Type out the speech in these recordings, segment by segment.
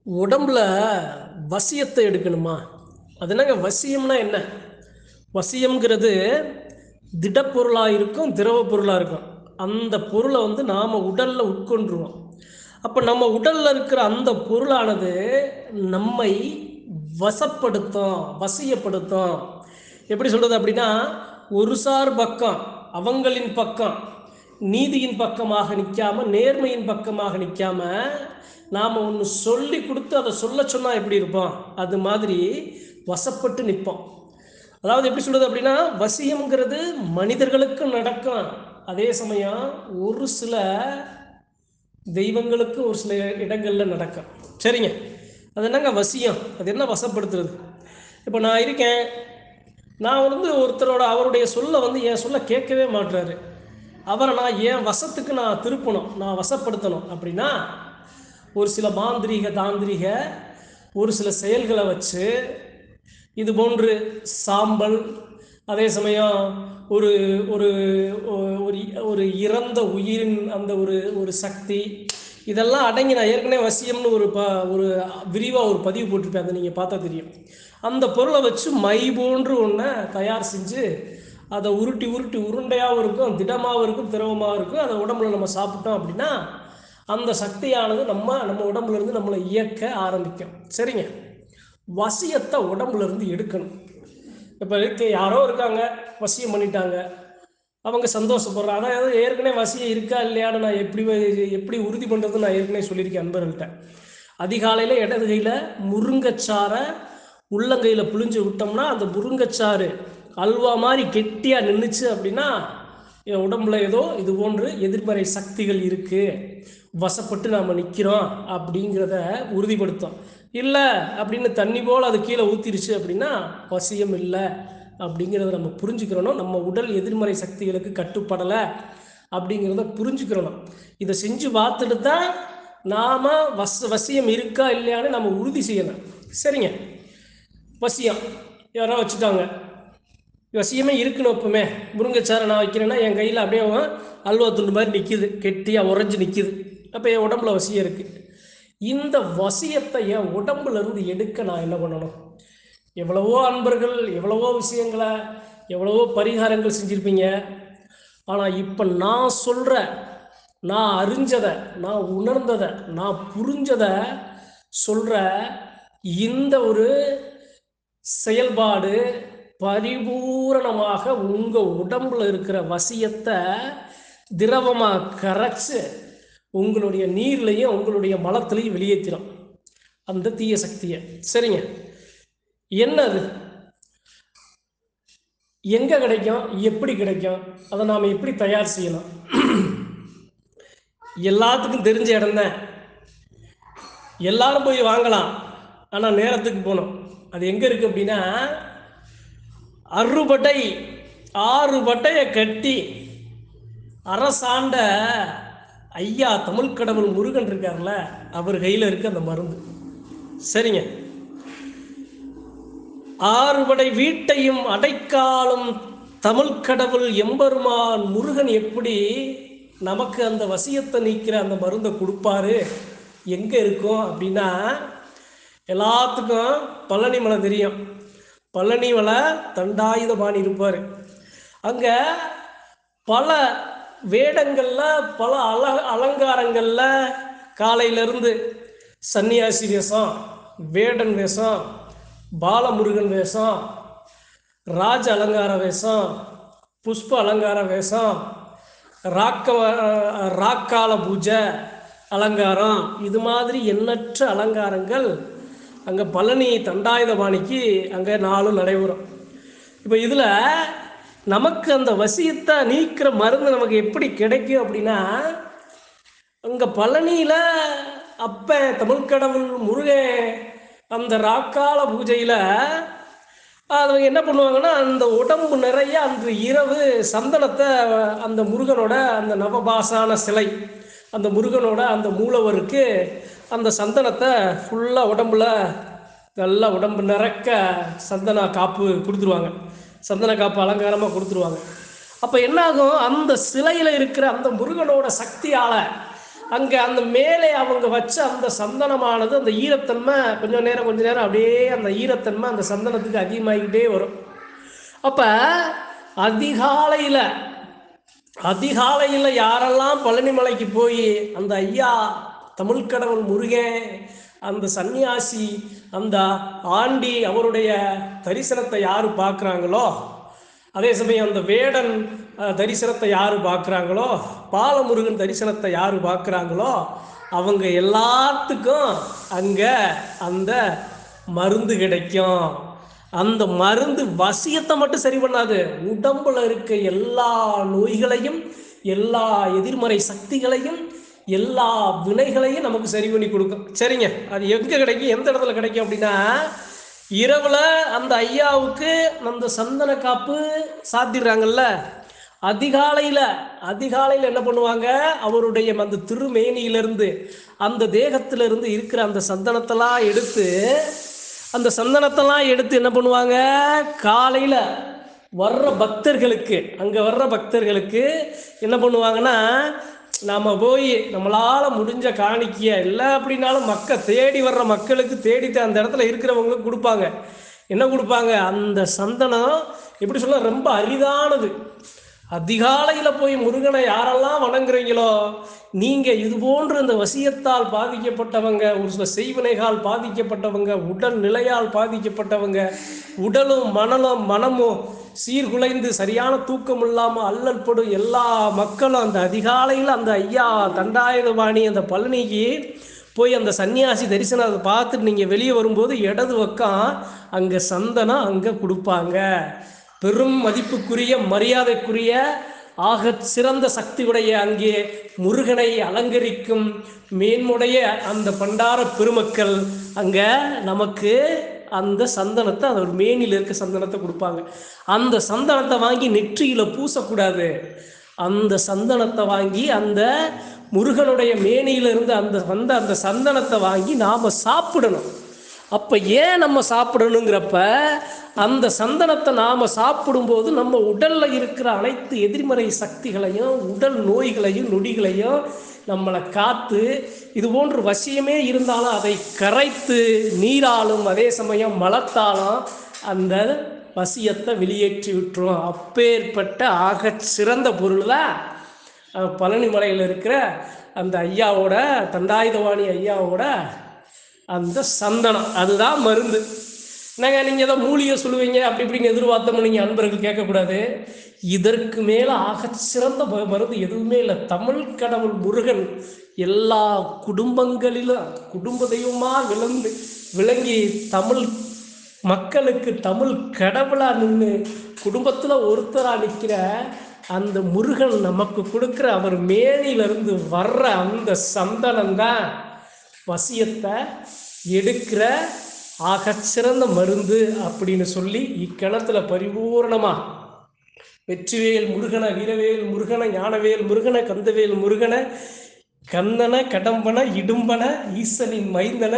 உடம்புல வசியத்தை எடுக்கணுமா? அது என்னங்க வசியம்னா என்ன? வசியம்ங்கிறது திடப்பொருளாக இருக்கும், திரவ பொருளாக இருக்கும். அந்த பொருளை நாம் உடலில் உட்கொண்டுருவோம். அப்போ நம்ம உடலில் இருக்கிற அந்த பொருளானது நம்மை வசப்படுத்தும், வசியப்படுத்தும். எப்படி சொல்கிறது அப்படின்னா, ஒரு சார் பக்கம் அவங்களின் பக்கம் நீதியின் பக்கமாக நிற்காம, நேர்மையின் பக்கமாக நிற்காம, நாம் ஒன்று சொல்லி கொடுத்து அதை சொல்ல சொன்னால் எப்படி இருப்போம், அது மாதிரி வசப்பட்டு நிற்போம். அதாவது எப்படி சொல்கிறது அப்படின்னா, வசியம்ங்கிறது மனிதர்களுக்கு நடக்கும். அதே சமயம் ஒரு சில தெய்வங்களுக்கு ஒரு சில இடங்களில் நடக்கும். சரிங்க, அது என்னங்க வசியம்? அது என்ன வசப்படுத்துறது? இப்போ நான் இருக்கேன், நான் ஒருத்தரோட அவருடைய சொல்ல என் சொல்ல கேட்கவே மாட்டுறாரு. அவரை நான் என் வசத்துக்கு நான் திருப்பணும், நான் வசப்படுத்தணும் அப்படின்னா, ஒரு சில மாந்திரீக தாந்திரிக ஒரு சில செயல்களை வச்சு, இது போன்று சாம்பல், அதே சமயம் ஒரு ஒரு ஒரு ஒரு இறந்த உயிரின் அந்த ஒரு ஒரு சக்தி, இதெல்லாம் அடங்கி நான் ஏற்கனவே வசியம்னு ஒரு விரிவாக ஒரு பதிவு போட்டிருப்பேன், அதை நீங்கள் பார்த்தா தெரியும். அந்த பொருளை வச்சு மை போன்று ஒன்றை தயார் செஞ்சு அதை உருட்டி உருட்டி உருண்டையாகவும் இருக்கும், திடமாகவும் இருக்கும், திரவமாகவும் இருக்கும். அதை உடம்புல நம்ம சாப்பிட்டோம் அப்படின்னா அந்த சக்தியானது நம்ம உடம்புலேருந்து நம்மளை இயக்க ஆரம்பிக்கும். சரிங்க, வசியத்தை உடம்புலேருந்து எடுக்கணும். இப்போ யாரோ இருக்காங்க, வசியம் பண்ணிட்டாங்க, அவங்க சந்தோஷப்படுறாங்க. அதாவது ஏற்கனவே வசியம் இருக்கா இல்லையான்னு நான் எப்படி உறுதி பண்ணுறதுன்னு நான் ஏற்கனவே சொல்லியிருக்கேன் அன்பர்கள்ட்ட. அதிகாலையில் இடது கையில் முருங்கைச்சாரை உள்ளங்கையில் புழிஞ்சு விட்டோம்னா அந்த முருங்கைச்சாறு அல்வா மாதிரி கெட்டியாக நின்றுச்சு அப்படின்னா என் உடம்புல ஏதோ இது போன்று எதிர்மறை சக்திகள் இருக்குது, வசப்பட்டு நாம் நிற்கிறோம் அப்படிங்கிறத உறுதிப்படுத்தும். இல்லை அப்படின்னு தண்ணி போல் அது கீழே ஊற்றிருச்சு அப்படின்னா வசியம் இல்லை அப்படிங்கிறத நம்ம புரிஞ்சுக்கிறணும். நம்ம உடல் எதிர்மறை சக்திகளுக்கு கட்டுப்படலை அப்படிங்கிறத புரிஞ்சுக்கிறணும். இதை செஞ்சு பார்த்துட்டு தான் நாம் வசியம் இருக்கா இல்லையான்னு நம்ம உறுதி செய்யணும். சரிங்க, வசியம் யாரோ வச்சுட்டாங்க, வசியமே இருக்குன்னு எப்பவுமே முருங்கைச்சாரை நான் வைக்கிறேன்னா என் கையில் அப்படியே அல்வா துண்டு மாதிரி நிற்கிது, கெட்டியாக உறைஞ்சி நிற்கிது. அப்போ என் உடம்புல வசியம் இருக்குது. இந்த வசியத்தை என் உடம்புலேருந்து எடுக்க நான் என்ன பண்ணணும்? எவ்வளவோ அன்பர்கள் எவ்வளவோ விஷயங்களை எவ்வளவோ பரிகாரங்கள் செஞ்சுருப்பீங்க. ஆனால் இப்போ நான் சொல்கிற, நான் அறிஞ்சதை, நான் உணர்ந்ததை, நான் புரிஞ்சதை சொல்கிற இந்த ஒரு செயல்பாடு பரிபூரணமாக உங்கள் உடம்புல இருக்கிற வசியத்தை திரவமாக கரைச்சி உங்களுடைய நீர்லையும் உங்களுடைய மலத்திலையும் வெளியேற்றிடும் அந்த தீய சக்தியை. சரிங்க, என்னது, எங்கே கிடைக்கும், எப்படி கிடைக்கும், அதை நாம் எப்படி தயார் செய்யணும்? எல்லாத்துக்கும் தெரிஞ்ச இடம் தான், எல்லாரும் போய் வாங்கலாம். ஆனால் நேரத்துக்கு போகணும். அது எங்கே இருக்குது அப்படின்னா, அறுபடை 6 பட்டையை கட்டி அரசாண்ட ஐயா தமிழ் கடவுள் முருகன் இருக்கார்ல, அவர் கையில் இருக்கு அந்த மருந்து. சரிங்க, 6 படை வீட்டையும் அடைக்காலும் தமிழ் கடவுள் எம்பெருமான் முருகன் எப்படி நமக்கு அந்த வசியத்தை நீக்கிற அந்த மருந்தை கொடுப்பாரு? எங்கே இருக்கும் அப்படின்னா, எல்லாத்துக்கும் பழனி மலை தெரியும். பழனி மலை தண்டாயுதபாணி இருப்பார். அங்கே பல வேடங்களில் பல அலங்காரங்களில் காலையிலேருந்து சன்னியாசி வேஷம், வேடன் வேஷம், பாலமுருகன் வேஷம், ராஜ அலங்கார வேஷம், புஷ்ப அலங்கார வேஷம், ராக்கால பூஜை அலங்காரம், இது மாதிரி எண்ணற்ற அலங்காரங்கள் அங்கே பழனி தண்டாயுதபாணிக்கு அங்கே நாளும் நடைபெறும். இப்போ இதில் நமக்கு அந்த வசியத்தை நீக்கிற மருந்து நமக்கு எப்படி கிடைக்கும் அப்படின்னா, அங்கே பழனியில் அப்போ தமிழ் கடவுள் முருகன் அந்த ராக்கால பூஜையில் அவங்க என்ன பண்ணுவாங்கன்னா, அந்த உடம்பு நிறைய அன்று இரவு சந்தனத்தை அந்த முருகனோட அந்த நவபாசான சிலை, அந்த முருகனோட அந்த மூலவருக்கு அந்த சந்தனத்தை ஃபுல்லாக உடம்புல நல்லா உடம்பு நிறக்க சந்தன காப்பு கொடுத்துருவாங்க, சந்தன காப்பு அலங்காரமாக கொடுத்துருவாங்க. அப்போ என்னாகும், அந்த சிலையில் இருக்கிற அந்த முருகனோட சக்தியால் அங்கே அந்த மேலே அவங்க வச்ச அந்த சந்தனமானது அந்த ஈரத்தன்மை கொஞ்ச நேரம் அப்படியே அந்த ஈரத்தன்மை அந்த சந்தனத்துக்கு அதிகமாகிக்கிட்டே வரும். அப்போ அதிகாலையில் யாரெல்லாம் பழனிமலைக்கு போய் அந்த ஐயா தமிழ் கடவுள் முருகன், அந்த சன்னியாசி, அந்த ஆண்டி அவருடைய தரிசனத்தை யார் பார்க்குறாங்களோ, அதே சமயம் அந்த வேடன் தரிசனத்தை யார் பார்க்குறாங்களோ, பாலமுருகன் தரிசனத்தை யார் பார்க்குறாங்களோ, அவங்க எல்லாத்துக்கும் அங்கே அந்த மருந்து கிடைக்கும். அந்த மருந்து வசியத்தை மட்டும் சரி பண்ணாது, உடம்புல இருக்க எல்லா நோய்களையும், எல்லா எதிர்மறை சக்திகளையும், எல்லா வினைகளையும் நமக்கு சரி பண்ணி கொடுக்கும். சரிங்க, அது எங்கே கிடைக்கும், எந்த இடத்துல கிடைக்கும் அப்படின்னா, இரவில் அந்த ஐயாவுக்கு அந்த சந்தன காப்பு சாத்திடுறாங்கல்ல, அதிகாலையில் என்ன பண்ணுவாங்க, அவருடைய அந்த திருமேனியிலிருந்து அந்த தேகத்திலிருந்து இருக்கிற அந்த சந்தனத்தெல்லாம் எடுத்து என்ன பண்ணுவாங்க, காலையில் வர்ற பக்தர்களுக்கு, அங்கே வர்ற பக்தர்களுக்கு என்ன பண்ணுவாங்கன்னா, நாம் போய் நம்மளால் முடிஞ்ச காணிக்கைய இல்லை அப்படின்னாலும் தேடி வர்ற மக்களுக்கு தேடிட்டு அந்த இடத்துல இருக்கிறவங்களுக்கு கொடுப்பாங்க. என்ன கொடுப்பாங்க, அந்த சந்தனம் எப்படி சொல்ல ரொம்ப அரிதானது. அதிகாலையில் போய் முருகனை யாரெல்லாம் வணங்குறீங்களோ, நீங்கள் இது போன்று இந்த வசியத்தால் பாதிக்கப்பட்டவங்க, ஒரு சில செய்வினைகால் பாதிக்கப்பட்டவங்க, உடல் நிலையால் பாதிக்கப்பட்டவங்க, உடலும் மனமும் சீர்குலைந்து சரியான தூக்கம் இல்லாமல் அல்லற்படும் எல்லா மக்களும் அந்த அதிகாலையில் அந்த ஐயா தண்டாயுதபாணி அந்த பழனிக்கு போய் அந்த சன்னியாசி தரிசனத்தை பார்த்துட்டு நீங்கள் வெளியே வரும்போது இடது பக்கம் அங்கே சந்தனம் அங்கே கொடுப்பாங்க. பெரும் மதிப்புக்குரிய மரியாதைக்குரிய ஆக சிறந்த சக்தியுடைய அங்கே முருகனை அலங்கரிக்கும் மேன்முடைய அந்த பண்டார பெருமக்கள் அங்கே நமக்கு அந்த சந்தனத்தை, அந்த மேனியில் இருக்க சந்தனத்தை கொடுப்பாங்க. அந்த சந்தனத்தை வாங்கி நெற்றியில் பூசக்கூடாது. அந்த சந்தனத்தை வாங்கி அந்த முருகனுடைய மேனியிலிருந்து அந்த சந்தனத்தை வாங்கி நாம் சாப்பிடணும். அப்போ ஏன் நம்ம சாப்பிடணுங்கிறப்ப, அந்த சந்தனத்தை நாம் சாப்பிடும்போது நம்ம உடலில் இருக்கிற அனைத்து எதிர்மறை சக்திகளையும், உடல் நோய்களையும் நொடிகளையும் நம்மளை காத்து, இது போன்று வசியமே இருந்தாலும் அதை கரைத்து நீராலும் அதே சமயம் மலத்தாலும் அந்த வசியத்தை வெளியேற்றி விட்டுரும். அப்பேற்பட்ட ஆக சிறந்த பொருள் தான் பழனிமலையில் இருக்கிற அந்த ஐயாவோட, தண்டாயுதபாணி ஐயாவோட அந்த சந்தனம். அதுதான் மருந்து. என்னங்க நீங்கள் ஏதோ மூலிகை சொல்லுவீங்க அப்படி இப்படின்னு எதிர்பார்த்தோம்னு நீங்கள் அன்பர்கள் கேட்கக்கூடாது. இதற்கு மேலே ஆக சிறந்த மருந்து எதுவுமே இல்லை. தமிழ் கடவுள் முருகன் எல்லா குடும்பங்களிலும் குடும்ப தெய்வமாக விளங்கி தமிழ் மக்களுக்கு தமிழ் கடவுளாக நின்று குடும்பத்தில் ஒருத்தராக நிற்கிற அந்த முருகன் நமக்கு கொடுக்குற அவர் மேனிலிருந்து வர்ற அந்த சந்தனம் தான் வசியத்தை எடுக்கிற ஆகச்சிறந்த மருந்து அப்படின்னு சொல்லி இக்கணத்தில் பரிபூர்ணமாக வெற்றிவேல் முருகன, வீரவேல் முருகன, ஞானவேல் முருகன, கந்தவேல் முருகன, கந்தன கடம்பன இடும்பன ஈசனின் மைந்தன,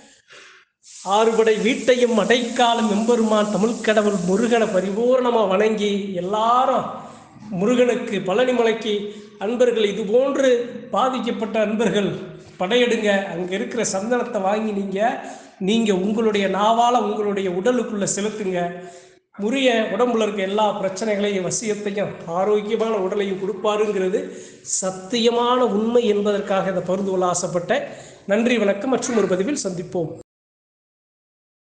ஆறுபடை வீட்டையும் அடைக்காலம் எம்பெருமான் தமிழ் கடவுள் முருகனை பரிபூர்ணமாக வணங்கி எல்லாரும் முருகனுக்கு பழனிமலைக்கு அன்பர்கள், இது போன்று பாதிக்கப்பட்ட அன்பர்கள் படையெடுங்க. அங்கே இருக்கிற சந்தனத்தை வாங்கி நீங்கள் உங்களுடைய நாவால் உங்களுடைய உடலுக்குள்ளே செலுத்துங்க. முறிய உடம்புல இருக்க எல்லா பிரச்சனைகளையும், வசியத்தையும், ஆரோக்கியமான உடலையும் கொடுப்பாருங்கிறது சத்தியமான உண்மை என்பதற்காக இதை பகிர்ந்து கொள்ள ஆசைப்பட்டேன். நன்றி, வணக்கம். மற்றும் ஒரு பதிவில் சந்திப்போம்.